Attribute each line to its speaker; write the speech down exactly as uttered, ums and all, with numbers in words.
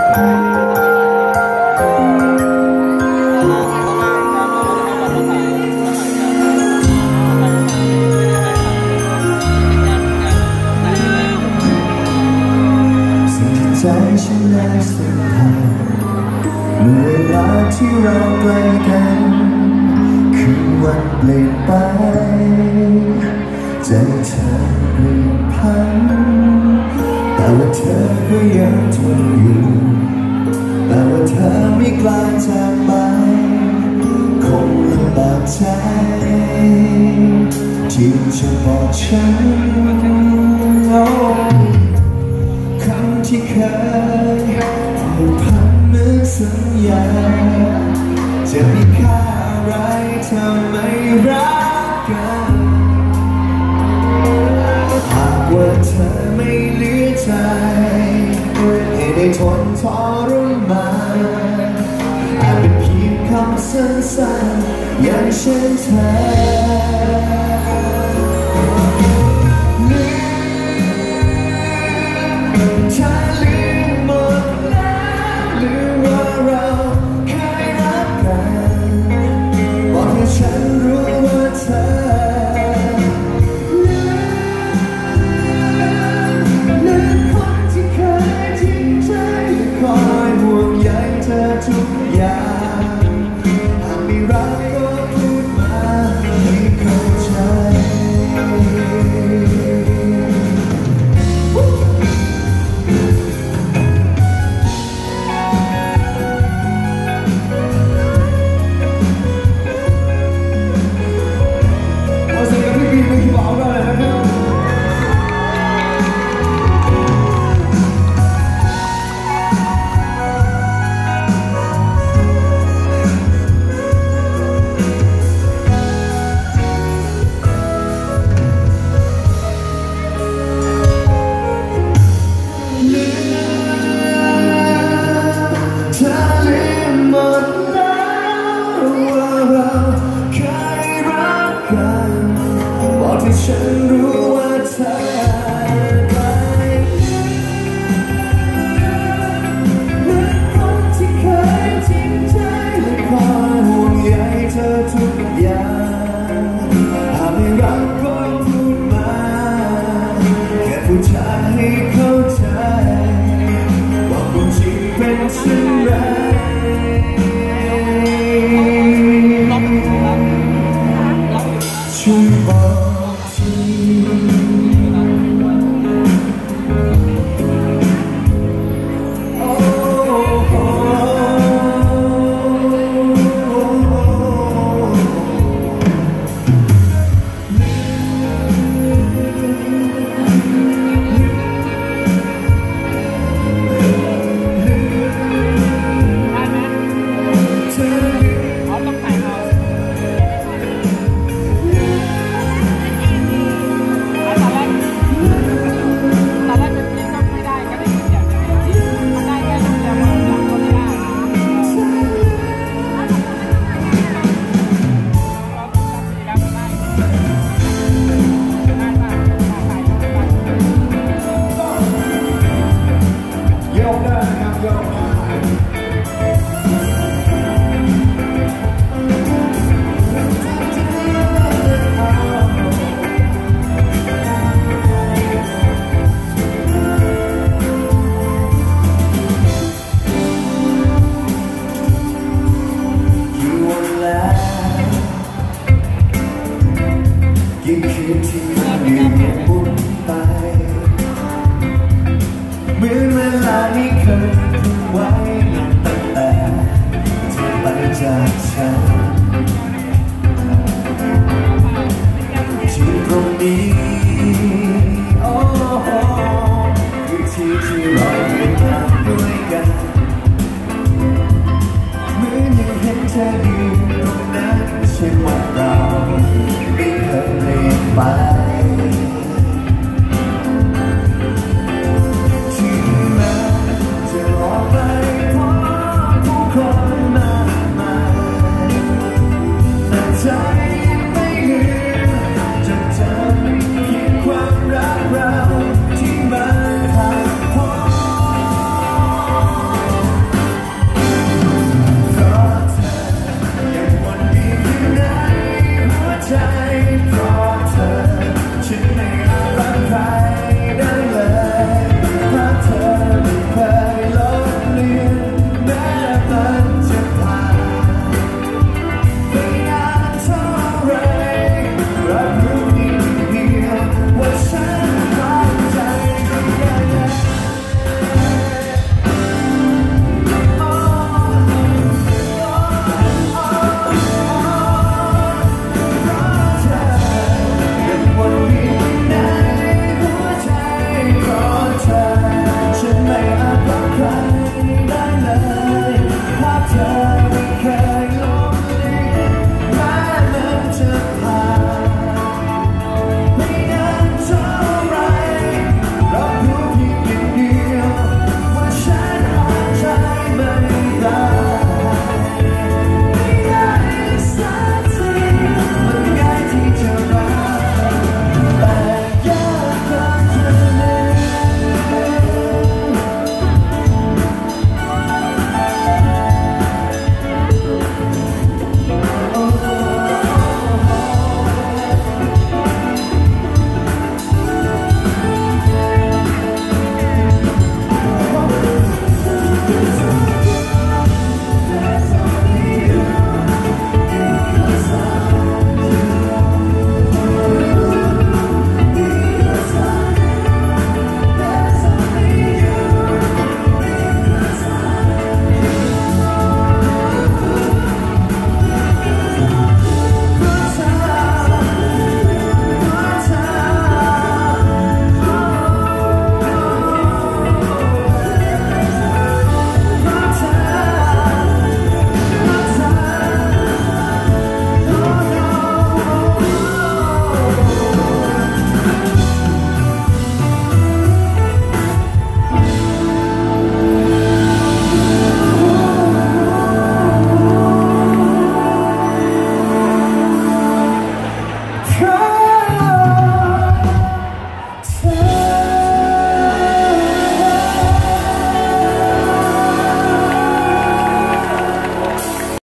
Speaker 1: ใจฉันได้สัมผัสเมื่อเวลาที่เราใกล้กันคืนวันเปลี่ยนไปใจเธอเปลี่ยนพันแต่ว่าเธอก็ยังทนอยู่แต่ว่าเธอไม่กล้าจากไปคงลำบากใจที่จะบอกฉันที่เคยผูกพันเหมือนสัญญาจะมีค่าอะไรถ้าไม่รักกันหากว่าเธอไม่เหลือใจให้ได้ทนทรมานอาจเป็นเพียงคำสั้นๆอย่างเช่นเธอฉันรู้ว่าเธอลืมคนที่เคยจริงใจคอยห่วงใยเธอทุกอย่างหากไม่รักก็พูดมาให้เข้าใจฉันรู้ว่าเธอไกลเหมือนคนที่เคยจริงใจและคอยห่วงใยเธอทุกอย่างหากไม่รักก็พูดมาแค่พูดจาให้เข้าใจว่าความจริงเป็นเช่นไรช่วยบอกยิ่งคืนที่มันอยู่บุญไปเหมือนเวลานี้เคยทิ้งไว้ตั้งแต่เธอไปจากฉันที่ตรงนี้โอ้คือที่ที่เราได้ผ่านด้วยกันเหมือนยังเห็นเธออยู่ตรงนั้นเช่นว่าเราไม่เคยเปลี่ยนไป